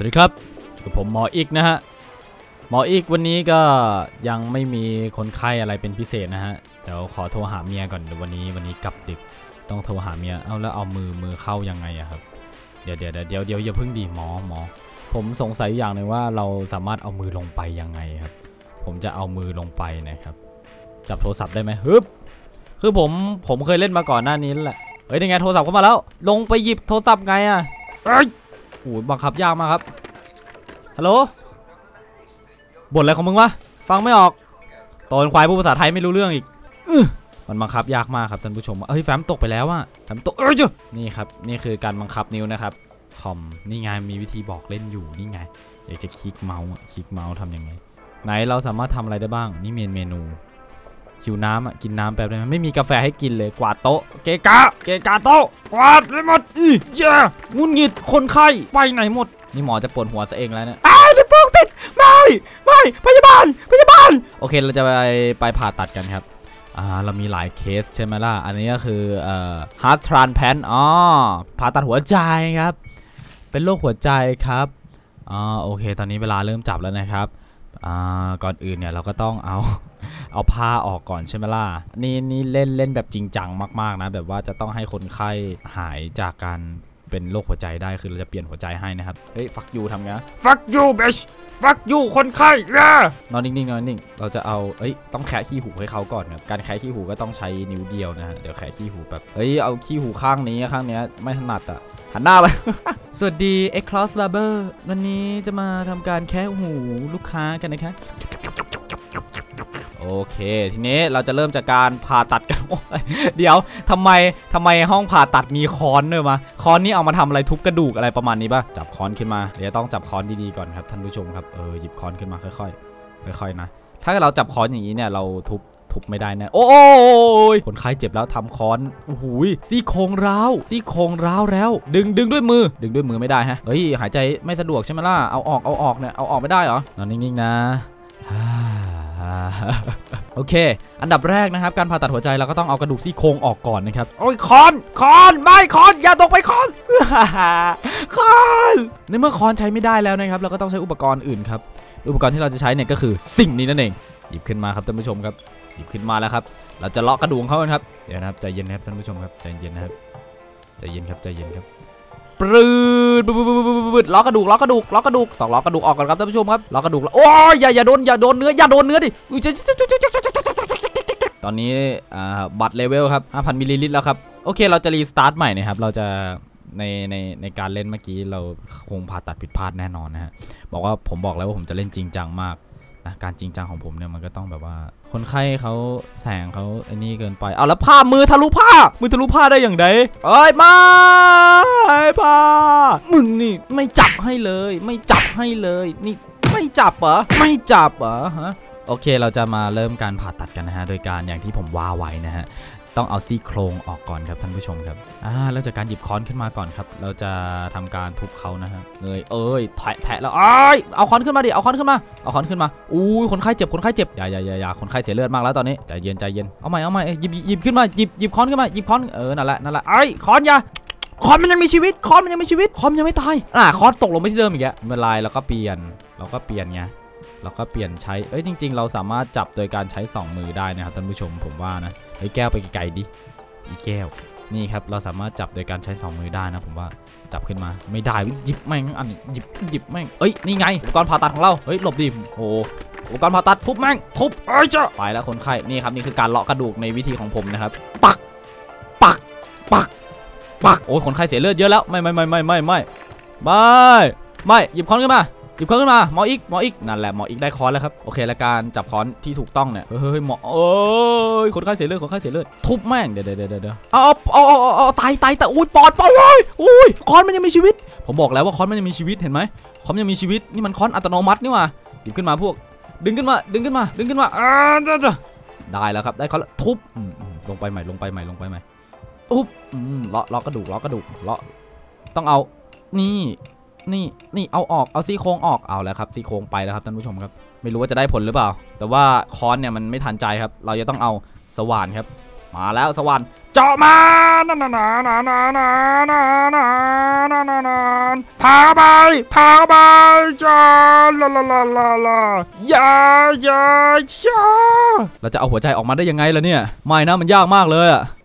วัสดีครับกับผมหมออีกนะฮะหมออีกวันนี้ก็ยังไม่มีคนไข้อะไรเป็นพิเศษนะฮะเดี๋ยวขอโทรหาเมียก่อนเดี๋ยววันนี้กลับดึกต้องโทรหาเมียเอาแล้วเอามือเข้ายังไงอะครับเดี๋ยวอย่าเพิ่งดีหมอผมสงสัยอย่างหนึ่งว่าเราสามารถเอามือลงไปยังไงครับผมจะเอามือลงไปนะครับจับโทรศัพท์ได้ไหมฮึบคือผมเคยเล่นมาก่อนหน้านี้แหละเฮ้ยยังไงโทรศัพท์เข้ามาแล้วลงไปหยิบโทรศัพท์ไงอะโอ้ยบังคับยากมากครับฮัลโหลบ่นอะไรของมึงวะฟังไม่ออกตอนควายพูดภาษาไทยไม่รู้เรื่องอีกมันบังคับยากมากครับท่านผู้ชมเฮ้ยแฟ้มตกไปแล้วอะแฟ้มตกนี่ครับนี่คือการบังคับนิ้วนะครับคอมนี่ไงมีวิธีบอกเล่นอยู่นี่ไงอยากจะคลิกเมาส์ทำยังไงไหนเราสามารถทำอะไรได้บ้างนี่เมนูหิวน้ำกินน้ำแป๊บได้ไหมไม่มีกาแฟให้กินเลยกวาดโต๊ะเกะกะโต๊ะกวาดเลยหมดงุนหงิดคนไข้ไปไหนหมดนี่หมอจะปวดหัวซะเองแล้วเนี่ยจะปวดติดไม่พยาบาลโอเคเราจะไปผ่าตัดกันครับเรามีหลายเคสใช่ไหมล่ะอันนี้ก็คือheart transplant ผ่าตัดหัวใจครับเป็นโรคหัวใจครับโอเคตอนนี้เวลาเริ่มจับแล้วนะครับก่อนอื่นเนี่ยเราก็ต้องเอาผ้าออกก่อนใช่ไหมล่ะนี่เล่นแบบจริงจังมากๆนะแบบว่าจะต้องให้คนไข้หายจากการเป็นโรคหัวใจได้คือเราจะเปลี่ยนหัวใจให้นะครับเฮ้ยฟักยูทำไงฟักยูเบชฟักยูคนไข้นอนนิ่งเราจะเอาต้องแคะขี้หูให้เขาก่อนครับการแคะขี้หูก็ต้องใช้นิ้วเดียวนะฮะเดี๋ยวแคะขี้หูแบบเอาขี้หูข้างนี้ไม่ถนัดอ่ะหันหน้าไป สวัสดี X-Cross Barber วันนี้จะมาทำการแคะหูลูกค้ากันนะคะโอเคทีนี้เราจะเริ่มจากการผ่าตัดกันเดี๋ยวทำไมห้องผ่าตัดมีค้อนด้วยมาค้อนนี้เอามาทำอะไรทุบกระดูกอะไรประมาณนี้ป่ะจับค้อนขึ้นมาเดี๋ยวต้องจับค้อนดีๆก่อนครับท่านผู้ชมครับหยิบค้อนขึ้นมาค่อยๆนะถ้าเราจับค้อนอย่างนี้เนี่ยเราทุบไม่ได้นะโอ้ยคนไข้เจ็บแล้วทำค้อนโอ้โหซี่โครงร้าวแล้วดึงด้วยมือไม่ได้ฮะหายใจไม่สะดวกใช่ไหมล่ะเอาออกเนี่ยเอาออกไม่ได้เหรอนอนนิ่งๆนะโอเคอันดับแรกนะครับการผ่าตัดหัวใจเราก็ต้องเอากระดูกซี่โครงออกก่อนนะครับค้อนไม่ค้อนอย่าตกไปค้อนในเมื่อค้อนใช้ไม่ได้แล้วนะครับเราก็ต้องใช้อุปกรณ์อื่นครับอุปกรณ์ที่เราจะใช้เนี่ยก็คือสิ่งนี้นั่นเองหยิบขึ้นมาครับท่านผู้ชมครับหยิบขึ้นมาแล้วครับเราจะเลาะกระดูกเขากันครับเดี๋ยวนะครับใจเย็นนะครับท่านผู้ชมครับใจเย็นนะครับใจเย็นครับปรืดล้อกระดูกต้องล้อกระดูกออกก่อนครับท่านผู้ชมครับล้อกระดูกโอ้ยอย่าโดนเนื้อดิตอนนี้บัตรเลเวลครับ 5,000 มิลลิลิตรแล้วครับโอเคเราจะรีสตาร์ทใหม่นะครับเราจะในการเล่นเมื่อกี้เราคงผ่าตัดผิดพลาดแน่นอนนะฮะผมบอกแล้วว่าผมจะเล่นจริงจังมากนะการจริงจังของผมเนี่ยมันก็ต้องแบบว่าคนไข้เขาแสงเขานี่เกินไปเอาแล้วผ้ามือทะลุผ้าได้อย่างไรไม่ผ้ามึงนี่ไม่จับให้เลยนี่ไม่จับเหรอฮะโอเคเราจะมาเริ่มการผ่าตัดกันนะฮะโดยการอย่างที่ผมว่าไว้นะฮะต้องเอาซี่โครงออกก่อนครับท่านผู้ชมครับเริ่มจากการหยิบค้อนขึ้นมาก่อนครับเราจะทำการทุบเขานะฮะแทะแล้วเอาค้อนขึ้นมาดิเอาค้อนขึ้นมาอู้คนไข้เจ็บอย่าคนไข้เสียเลือดมากแล้วตอนนี้ใจเย็นเอาใหม่หยิบขึ้นมาหยิบค้อนขึ้นมาหยิบค้อนนั่นแหละค้อนอย่าค้อนมันยังมีชีวิตค้อนมันยังไม่ตายค้อนตกลงไปที่เดิมอีกแล้วเมื่อไรเราก็เปลี่ยนไงเราก็เปลี่ยนใช้จริงๆเราสามารถจับโดยการใช้2มือได้นะครับท่านผู้ชมผมว่านะแก้วไปไกลๆดิอีแก้วนี่ครับเราสามารถจับโดยการใช้2มือได้นะผมว่าจับขึ้นมาไม่ได้หยิบแม่งอันหยิบแม่งนี่ไงอุปกรณ์ผ่าตัดของเราหลบดิโอ้อุปกรณ์ผ่าตัดทุบแม่งทุบจ้ะไปแล้วคนไข้นี่ครับนี่คือการเลาะกระดูกในวิธีของผมนะครับปักโอ้คนไข้เสียเลือดเยอะแล้วไม่หยิบค้อนขึ้นมาหมออีกนั่นแหละหมออีกได้ค้อนแล้วครับโอเคและการจับค้อนที่ถูกต้องเนี่ยหมอคนไข้เสียเลือดทุบแม่งเดี๋ยวเอาตายแต่อุ้ยปอดอุ้ยค้อนมันยังมีชีวิตผมบอกแล้วว่าค้อนมันยังมีชีวิตเห็นไหมค้อนยังมีชีวิตนี่มันค้อนอัตโนมัตินี่หว่าหยิบขึ้นมาพวกดึงขึ้นมาได้แล้วครับได้ค้อนทุบลงไปใหม่ทุบเลาะกระดูกเลาะต้องเอานี่เอาออกเอาซี่โครงออกเอาแล้วครับซี่โครงไปแล้วครับท่านผู้ชมครับไม่รู้ว่าจะได้ผลหรือเปล่าแต่ว่าค้อนเนี่ยมันไม่ทันใจครับเราจะต้องเอาสว่านครับมาแล้วสว่านเจาะมานาพาไปจ้าลาอย่าเราจะเอาหัวใจออกมาได้ยังไงล่ะเนี่ยไม่นะมันยากมากเลยอะ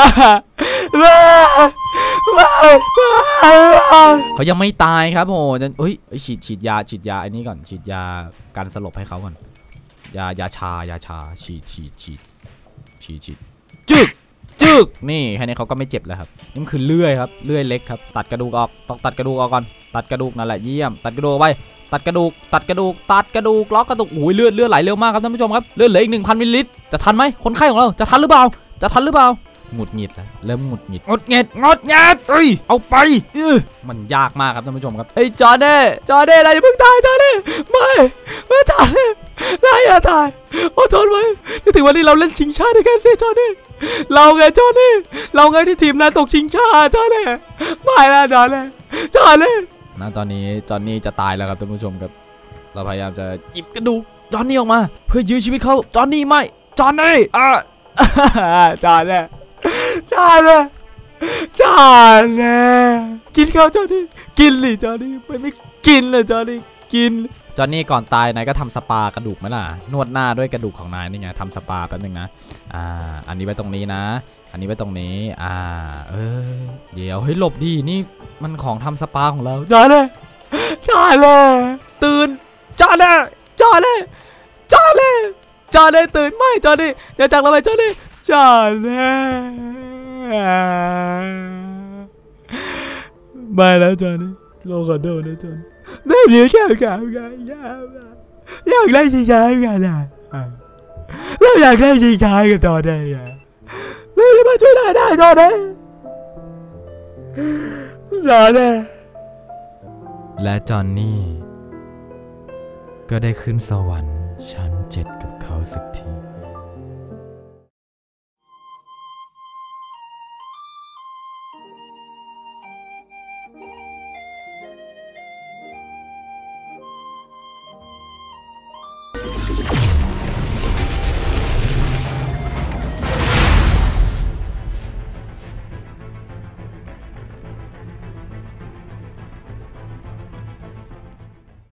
เขายังไม่ตายครับโหเฮ้ยฉีดยาอันนี้ก่อนฉีดยาการสลบให้เขาก่อนยาชาฉีดจึกนี่แค่นี้เขาก็ไม่เจ็บแล้วครับนี่มันคือเลื่อยครับเลื่อยเล็กครับตัดกระดูกออกต้องตัดกระดูกออกก่อนตัดกระดูกนั่นแหละเยี่ยมตัดกระดูกไปตัดกระดูกล็อกกระดูกโอ้ยเลือดไหลเร็วมากครับท่านผู้ชมครับเลือดเหลืออีก 1,000 มิลลิลิตรจะทันไหมคนไข้ของเราจะทันหรือเปล่าหงุดหงิดแล้วเริ่มหงุดหงิดเอ้ยเอาไปมันยากมากครับท่านผู้ชมครับเฮ้ยจอร์เน่อะไรเพิ่งตายจอร์เน่ไม่จอร์เน่นายอย่าตายอดทนไว้ถึงวันนี้เราเล่นชิงช้าด้วยกันสิจอร์เน่เราไงจอร์เน่เราไงที่ทีมนั้นตกชิงช้าจอร์เน่ไม่นะจอร์เน่นะตอนนี้จอร์นี่จะตายแล้วครับท่านผู้ชมครับเราพยายามจะหยิบกระดูกจอร์นี่ออกมาเพื่อยื้อชีวิตเขาจอร์นี่ไม่จอร์นี่จอร์เน่กินข้าวจอร์นี่กินเลยจอร์นี่ไม่กินเลยจอร์นี่กินจอร์นี่ก่อนตายนายก็ทำสปากระดูกไหมล่ะนวดหน้าด้วยกระดูกของนายนี่ไงทำสปาแป๊บนึงนะอันนี้ไว้ตรงนี้นะอันนี้ไว้ตรงนี้เดี๋ยวเฮ้ยหลบดีนี่มันของทำสปาของเราจอร์นี่ตื่นจอร์นี่ตื่นไม่จอร์นี่อย่าจากเราไปจอร์นี่ไม่แล้วจอร์นี่โลกขอโทษนะจอร์นี่ไม่มีแค่อยากเล่นชิงช้ากันนะเราอยากเล่นชิงช้ากันต่อได้ไงไม่ได้มาช่วยได้จอร์นี่และจอห์นนี่ก็ได้ขึ้นสวรรค์ชั้น 7กับเขาสักที